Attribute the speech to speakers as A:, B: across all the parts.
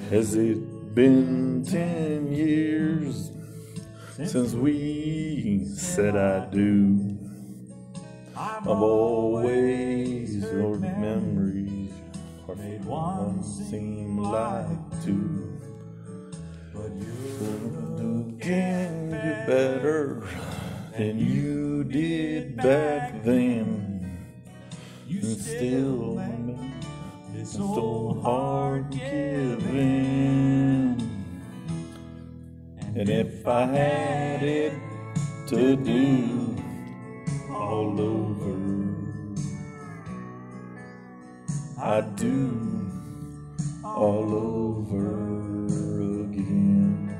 A: Has it been 10 years since we said I do? I've always heard memories made one seem like two. But you can get better than you did back then. You still it's so hard giving. And if I had it to do all over, I'd do all over again.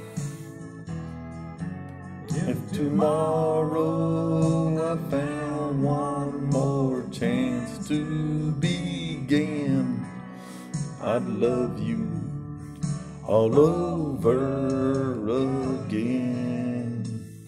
A: If tomorrow I found one more chance to begin, I'd love you all over again.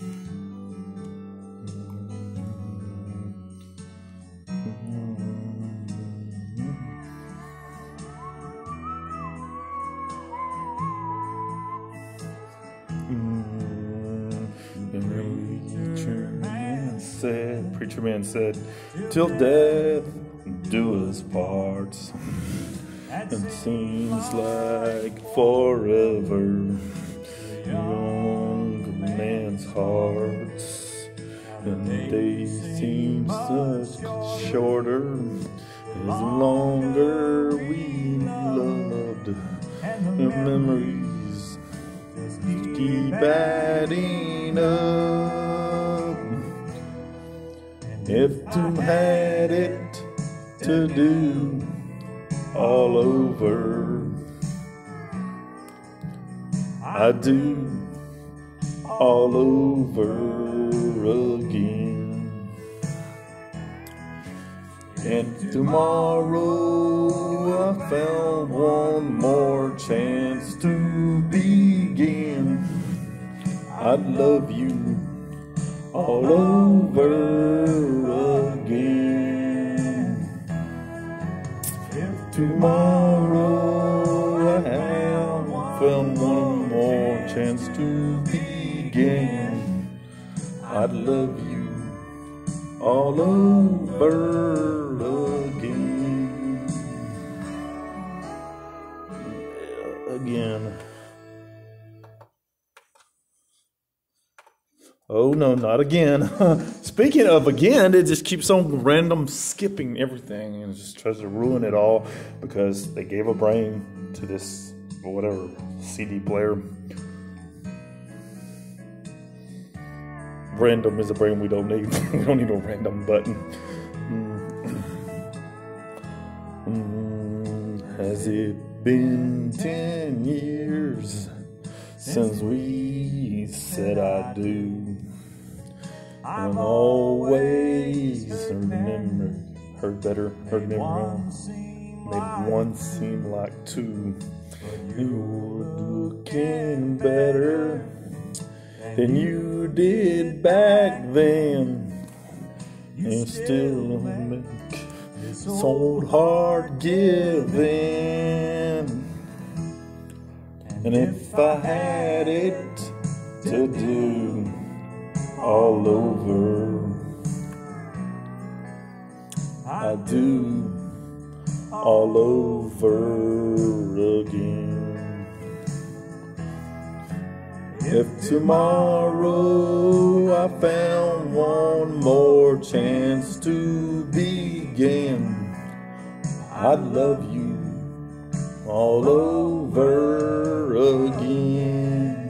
A: Preacher man said, till death do us parts. It seems like forever. Young man's hearts, and the days seem such shorter as longer we loved. The memories keep adding up. If Tom had it to do all over, I'd do all over again. And tomorrow I found one more chance to begin, I'd love you all over again. If tomorrow I have found one more chance to begin, I'd love you all over again. Again. Oh no, not again. Speaking of again, it just keeps on random skipping everything and just tries to ruin it all because they gave a brain to this whatever CD player. Random is a brain we don't need. We don't need a random button. Has it been 10 years since we said I do? And always heard better, heard never wrong. Made one seem like two. You were looking better than you did back then. And still make so hard giving. And if I had it to do all over, I'd do all over again. If tomorrow I found one more chance to begin, I'd love you all over again.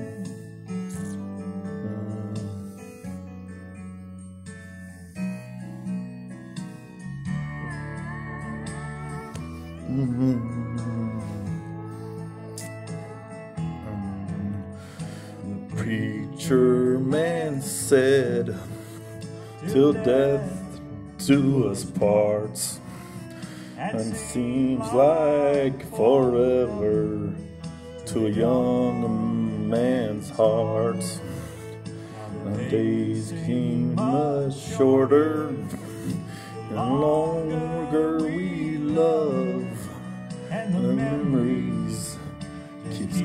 A: The preacher man said, till death do us parts. And seems like forever to a young man's heart. The days seem much shorter and longer we love. And the memories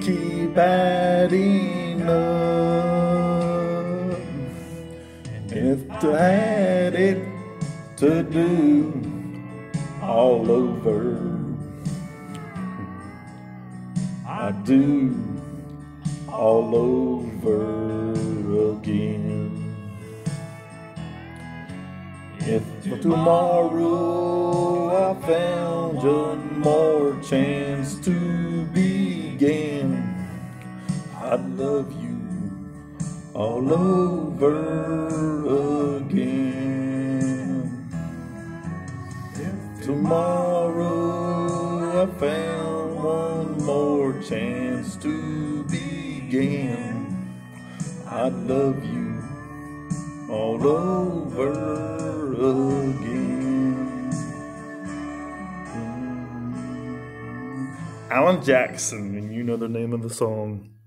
A: keep adding up. If I had it to do all over, I'd do all over again. If tomorrow I found one more chance to begin, I'd love you all over again. If tomorrow I found one more chance to begin, I'd love you all over again. Alan Jackson, and you know the name of the song.